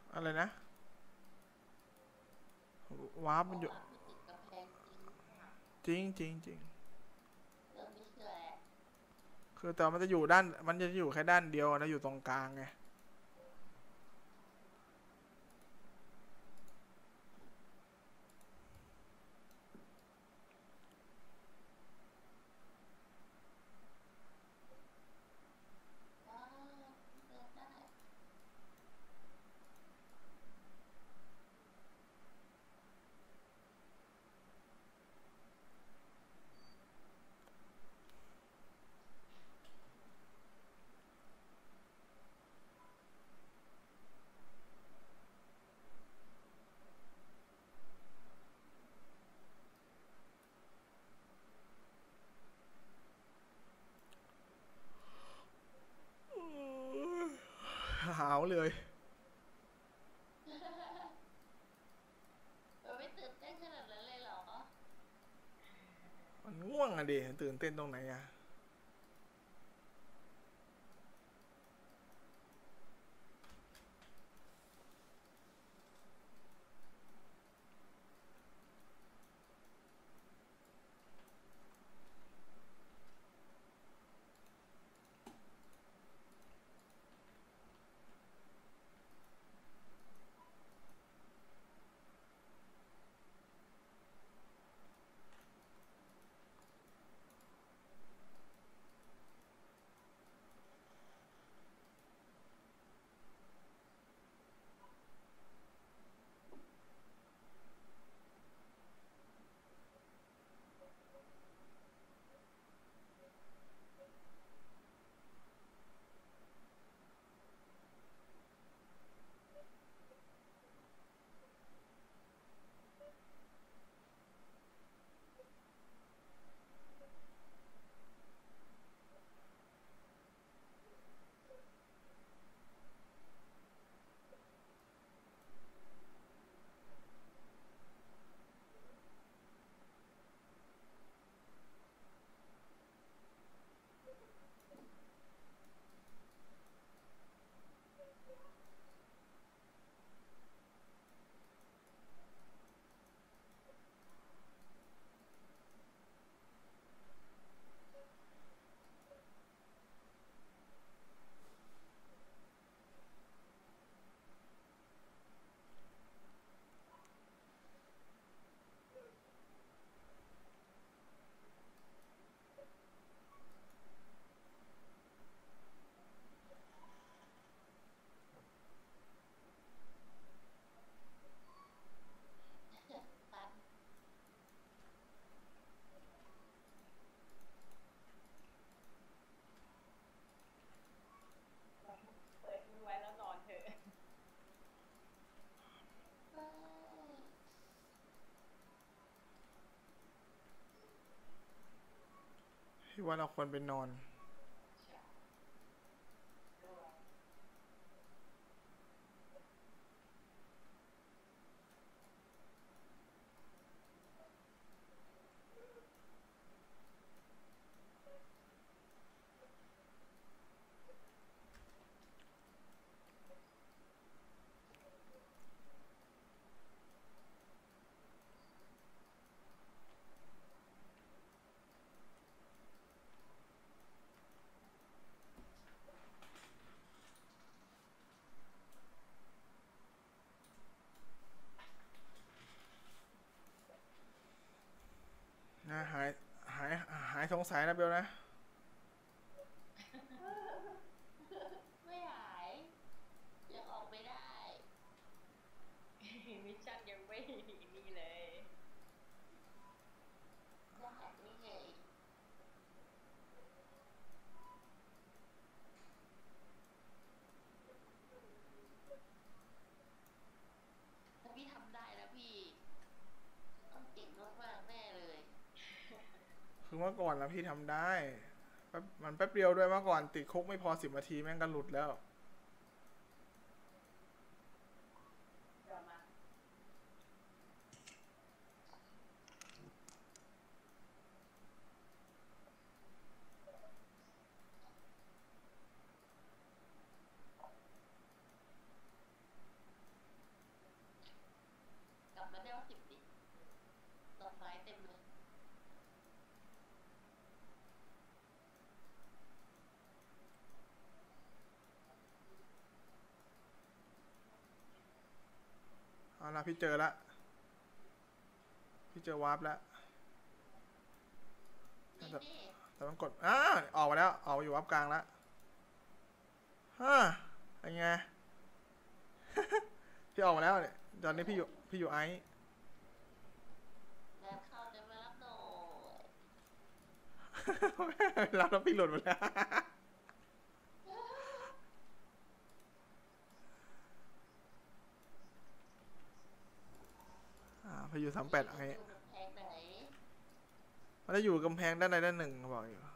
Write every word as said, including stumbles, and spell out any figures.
อะไรนะวาร์ปมันอยู่จริงจริงจริงคือแต่มันจะอยู่ด้านมันจะอยู่แค่ด้านเดียวนะอยู่ตรงกลางไงหาวเลยมันง่วงอะดิตื่นเต้นตรงไหนอะพี่ว่าเราควรไปนอนนะหายหายหายสงสัยนะเบลนะคือเมื่อก่อนนะพี่ทำได้แป๊บมันแป๊บเดียวด้วยเมื่อก่อนติดคุกไม่พอสิบนาทีแม่งก็หลุดแล้วเต็มเลยเอาละพี่เจอละพี่เจอวาร์ปแล้วนี่แต่นี่แต่มันกดอ่าออกมาแล้วออกมาอยู่วาร์ปกลางแล้วฮะเป็นไง พี่ออกมาแล้วเนี่ยตอนนี้พี่อยู่พี่อยู่ไอซ์งานเข้าจะมารับหน่อยรับแล้วพี่หลุดหมดแล้ว อ่าพี่อยู่สามแปดไอซ์อยู่กำแพงไหนมันจะอยู่กำแพงด้านใดด้านหนึ่งเขาบอกอยู่